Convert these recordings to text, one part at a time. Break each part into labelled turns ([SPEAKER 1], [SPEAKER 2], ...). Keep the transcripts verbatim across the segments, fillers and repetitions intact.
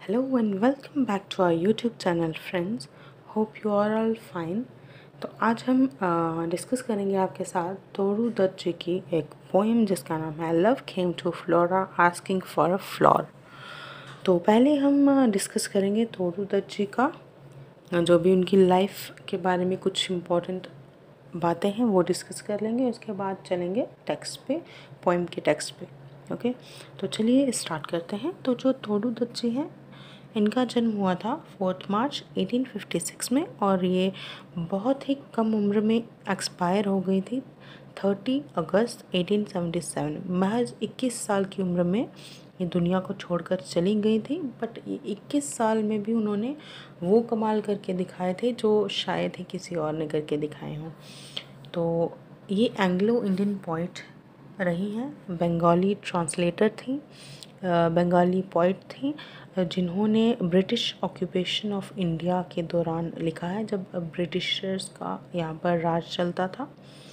[SPEAKER 1] Hello and welcome back to our YouTube channel friends. Hope you are all fine. तो आज हम discuss करेंगे आपके साथ तोरू दत्त जी की एक पोएम जिसका नाम है love came to Flora asking for a flower. तो पहले हम डिस्कस करेंगे तोरू दत्त जी का जो भी उनकी लाइफ के बारे में कुछ इम्पोर्टेंट बातें हैं वो डिस्कस कर लेंगे। उसके बाद चलेंगे टेक्स्ट पे, पोएम के टेक्स्ट पे। ओके, तो चलिए स्टार्ट करते हैं। तो जो तोरू दत्त जी हैं, इनका जन्म हुआ था fourth March eighteen fifty six में और ये बहुत ही कम उम्र में एक्सपायर हो गई थी थर्टी अगस्त एटीन सेवेंटी सेवन। महज इक्कीस साल की उम्र में ये दुनिया को छोड़कर चली गई थी। बट ये इक्कीस साल में भी उन्होंने वो कमाल करके दिखाए थे जो शायद ही किसी और ने करके दिखाए हों। तो ये एंग्लो इंडियन पोइट रही हैं, बंगाली ट्रांसलेटर थी, बंगाली पोइट थी जिन्होंने ब्रिटिश ऑक्यूपेशन ऑफ इंडिया के दौरान लिखा है जब ब्रिटिशर्स का यहाँ पर राज चलता था।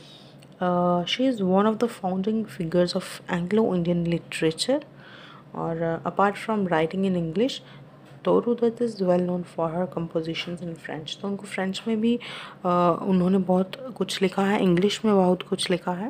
[SPEAKER 1] She is one of the founding figures of Anglo Indian literature. और apart from writing in English, Toru Dutt is well known for her compositions in French. तो उनको फ्रेंच में भी uh, उन्होंने बहुत कुछ लिखा है, इंग्लिश में बहुत कुछ लिखा है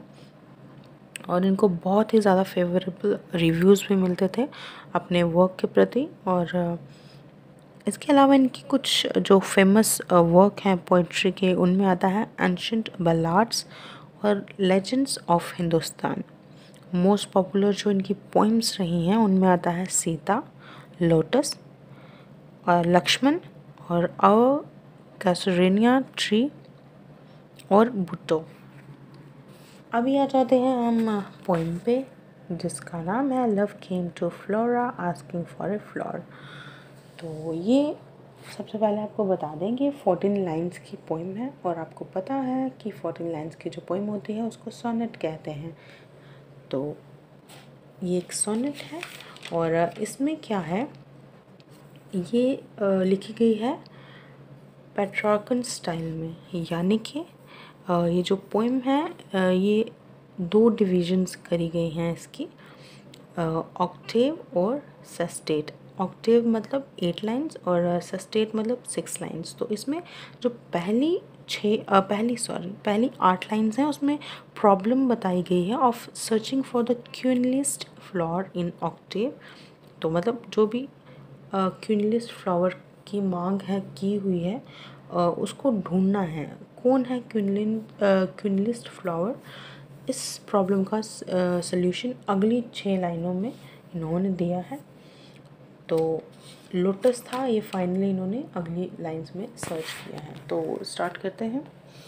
[SPEAKER 1] और इनको बहुत ही ज़्यादा फेवरेबल रिव्यूज़ भी मिलते थे अपने वर्क के प्रति। और इसके अलावा इनकी कुछ जो फेमस वर्क हैं पोइट्री के, उनमें आता है एंशंट बलाड्स और legends of Hindustan. Most popular जो इनकी पोइम्स रही हैं उनमें आता है सीता, लोटस और लक्ष्मण और अ कैसुरेनिया ट्री और भुट्टो। अभी आ जाते हैं हम पोइम पे जिसका नाम है love came to Flora asking for a flower. तो ये सबसे पहले आपको बता दें कि फोर्टीन लाइन्स की पोइम है और आपको पता है कि फोर्टीन लाइन्स की जो पोइम होती है उसको सोनेट कहते हैं। तो ये एक सोनेट है और इसमें क्या है, ये लिखी गई है पेट्रार्कन स्टाइल में, यानी कि ये जो पोइम है ये दो डिविजन्स करी गई हैं इसकी, ऑक्टेव और सेस्टेट। ऑक्टेव मतलब एट लाइन्स और सेस्टेट मतलब सिक्स लाइन्स। तो इसमें जो पहली छः पहली सॉरी पहली आठ लाइन्स हैं उसमें प्रॉब्लम बताई गई है of searching for the queenliest flower in octave. तो मतलब जो भी क्यूनलिस्ट फ्लावर की मांग है की हुई है uh, उसको ढूंढना है, कौन है क्यूनलिन क्यूनलिस्ट फ्लावर। इस प्रॉब्लम का सल्यूशन अगली छः लाइनों में इन्होंने दिया है। तो लोटस था, ये फाइनली इन्होंने अगली लाइंस में सर्च किया है। तो स्टार्ट करते हैं।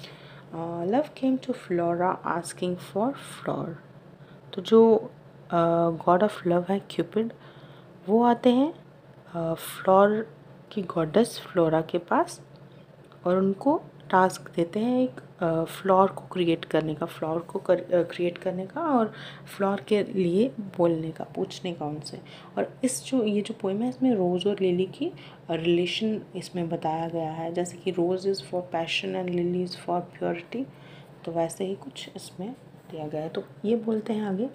[SPEAKER 1] Love came to Flora asking for flower. तो जो गॉड ऑफ लव है क्यूपिड, वो आते हैं फ्लॉर uh, की गॉडेस फ्लोरा के पास और उनको टास्क देते हैं एक फ्लॉर को क्रिएट करने का, फ्लॉर को क्रिएट करने का और फ्लॉर के लिए बोलने का, पूछने का उनसे। और इस जो ये जो पोएम है इसमें रोज़ और लिली की रिलेशन इसमें बताया गया है, जैसे कि rose is for passion and lily is for purity. तो वैसे ही कुछ इसमें दिया गया है। तो ये बोलते हैं आगे,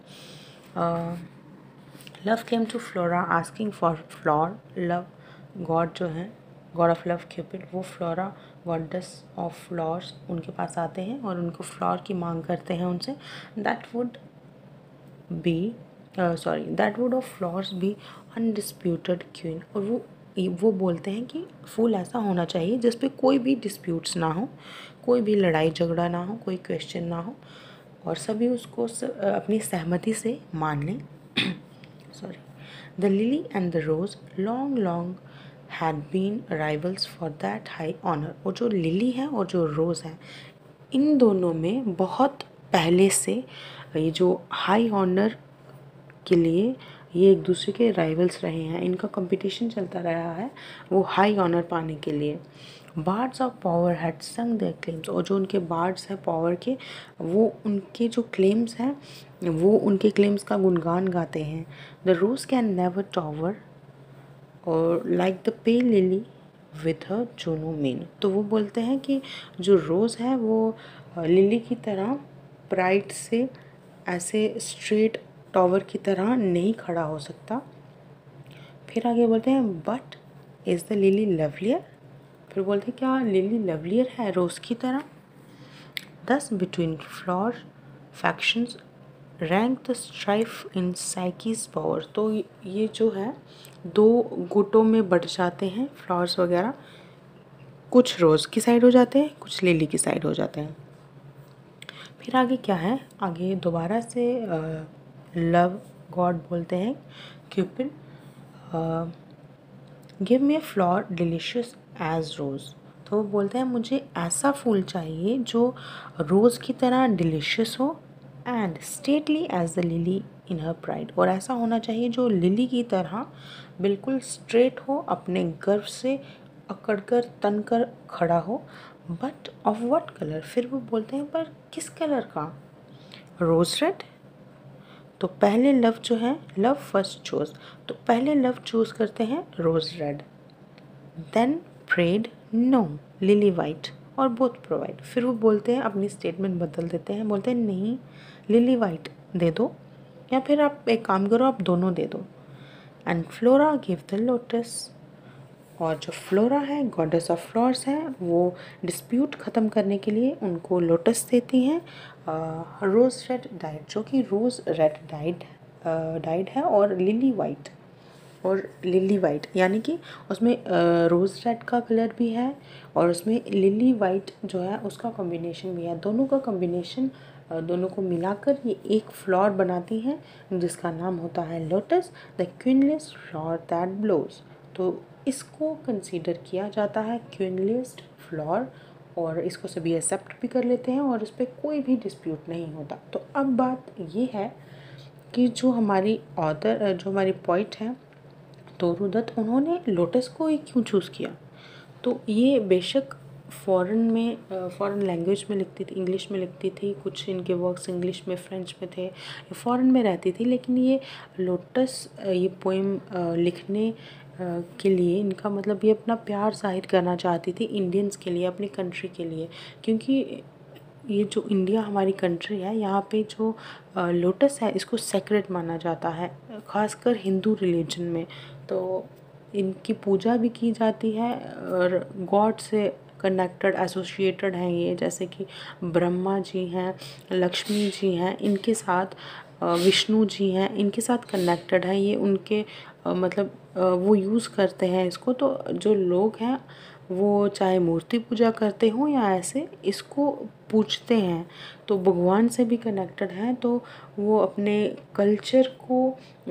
[SPEAKER 1] love came to Flora asking for flower. Love god जो है, गॉड ऑफ लव क्यूपिड, वो फ्लोरा गॉडेस ऑफ फ्लावर्स उनके पास आते हैं और उनको फ्लावर की मांग करते हैं उनसे। That would be sorry that would of flowers be undisputed queen. और वो वो बोलते हैं कि फूल ऐसा होना चाहिए जिस पे कोई भी डिस्प्यूट्स ना हो, कोई भी लड़ाई झगड़ा ना हो, कोई क्वेश्चन ना हो और सभी उसको स, अपनी सहमति से मान लें। Sorry the lily and the rose long long had been rivals for that high honor। और जो लिली है और जो रोज़ है, इन दोनों में बहुत पहले से ये जो हाई ऑनर के लिए ये एक दूसरे के राइवल्स रहे हैं, इनका कंपटीशन चलता रहा है वो हाई ऑनर पाने के लिए। Bards of power had sung their claims. और जो उनके बार्ड्स हैं पावर के, वो उनके जो क्लेम्स हैं वो उनके क्लेम्स का गुणगान गाते हैं। The rose can never tower और like the pale lily with her Juno mien. तो वो बोलते हैं कि जो रोज़ है वो लिली की तरह प्राइड से ऐसे स्ट्रेट टॉवर की तरह नहीं खड़ा हो सकता, फिर आगे बोलते हैं but is the lily lovelier, फिर बोलते हैं क्या लिली लवलियर है रोज़ की तरह। Thus between flower factions rank the strife in साइकीज पावर। तो ये जो है दो गुटों में बढ़ जाते हैं फ्लावर्स वगैरह, कुछ रोज़ की साइड हो जाते हैं, कुछ लिली की साइड हो जाते हैं। फिर आगे क्या है, आगे दोबारा से लव गॉड बोलते हैं Cupid, give me a flower delicious as rose. तो वो बोलते हैं मुझे ऐसा फूल चाहिए जो रोज़ की तरह डिलीशियस हो and stately as the lily in her pride, और ऐसा होना चाहिए जो लिली की तरह बिल्कुल स्ट्रेट हो, अपने गर्व से अकड़कर तनकर खड़ा हो। बट ऑफ व्हाट कलर, फिर वो बोलते हैं पर किस कलर का, रोज़ रेड। तो पहले लव जो है, लव फर्स्ट चूज़, तो पहले लव चूज़ करते हैं rose red, then prayed no lily white और बोथ प्रोवाइड। फिर वो बोलते हैं अपनी स्टेटमेंट बदल देते हैं, बोलते हैं नहीं लिली वाइट दे दो, या फिर आप एक काम करो आप दोनों दे दो। And Flora give the lotus, और जो फ्लोरा है गॉडेस ऑफ फ्लावर्स है, वो डिस्प्यूट ख़त्म करने के लिए उनको लोटस देती हैं रोज़ रेड डाइड, जो कि रोज़ रेड डाइड डाइड है, और लिली वाइट, और लिली वाइट यानी कि उसमें रोज़ रेड का कलर भी है और उसमें लिली वाइट जो है उसका कॉम्बिनेशन भी है। दोनों का कॉम्बिनेशन, दोनों को मिलाकर ये एक फ्लावर बनाती हैं जिसका नाम होता है lotus, the queenless flower that blows. तो इसको कंसीडर किया जाता है क्वीनलेस्ट फ्लावर, और इसको सभी एक्सेप्ट भी कर लेते हैं और इस पर कोई भी डिस्प्यूट नहीं होता। तो अब बात ये है कि जो हमारी ऑथर, जो हमारी पोइट हैं तोरू दत्त, उन्होंने लोटस को ही क्यों चूज़ किया। तो ये बेशक फ़ॉरेन में, फ़ॉरेन लैंग्वेज में लिखती थी, इंग्लिश में लिखती थी, कुछ इनके वर्क्स इंग्लिश में, फ्रेंच में थे, ये फ़ॉरेन में रहती थी, लेकिन ये लोटस ये पोइम लिखने के लिए इनका मतलब ये अपना प्यार जाहिर करना चाहती थी इंडियंस के लिए, अपनी कंट्री के लिए, क्योंकि ये जो इंडिया हमारी कंट्री है यहाँ पे जो लोटस है इसको सेक्रेट माना जाता है, ख़ासकर हिंदू रिलीजन में। तो इनकी पूजा भी की जाती है और गॉड से कनेक्टेड एसोसिएटेड हैं ये, जैसे कि ब्रह्मा जी हैं, लक्ष्मी जी हैं, इनके साथ विष्णु जी हैं, इनके साथ कनेक्टेड है ये, उनके मतलब वो यूज़ करते हैं इसको। तो जो लोग हैं वो चाहे मूर्ति पूजा करते हों या ऐसे इसको पूजते हैं, तो भगवान से भी कनेक्टेड हैं। तो वो अपने कल्चर को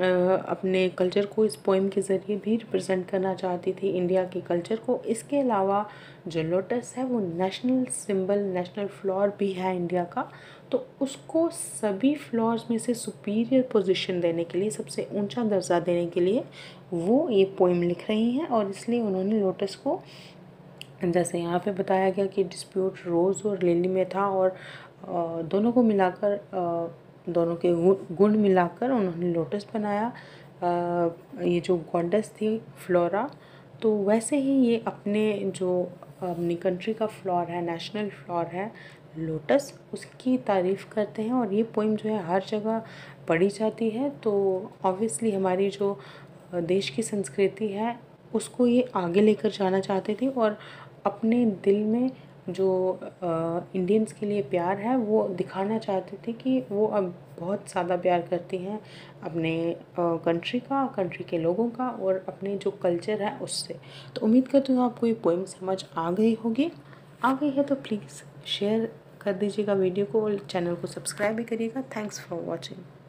[SPEAKER 1] अपने कल्चर को इस पोइम के ज़रिए भी रिप्रेजेंट करना चाहती थी, इंडिया के कल्चर को। इसके अलावा जो लोटस है वो नेशनल सिंबल, नेशनल फ्लावर भी है इंडिया का, तो उसको सभी फ्लावर्स में से सुपीरियर पोजीशन देने के लिए, सबसे ऊंचा दर्जा देने के लिए वो ये पोइम लिख रही हैं, और इसलिए उन्होंने लोटस को, जैसे यहाँ पे बताया गया कि डिस्प्यूट रोज़ और लिली में था, और दोनों को मिलाकर, दोनों के गुण मिलाकर उन्होंने लोटस बनाया, ये जो गॉडेस थी फ्लोरा। तो वैसे ही ये अपने जो अपनी कंट्री का फ्लावर है, नेशनल फ्लावर है लोटस, उसकी तारीफ़ करते हैं, और ये पोइम जो है हर जगह पढ़ी जाती है। तो ऑब्वियसली हमारी जो देश की संस्कृति है उसको ये आगे लेकर जाना चाहते थे, और अपने दिल में जो इंडियंस के लिए प्यार है वो दिखाना चाहते थे कि वो अब बहुत ज़्यादा प्यार करती हैं अपने कंट्री का, कंट्री के लोगों का, और अपने जो कल्चर है उससे। तो उम्मीद करती हूँ आपको ये पोइम समझ आ गई होगी। आ गई है तो प्लीज़ शेयर कर दीजिएगा वीडियो को, और चैनल को सब्सक्राइब भी करिएगा। Thanks for watching.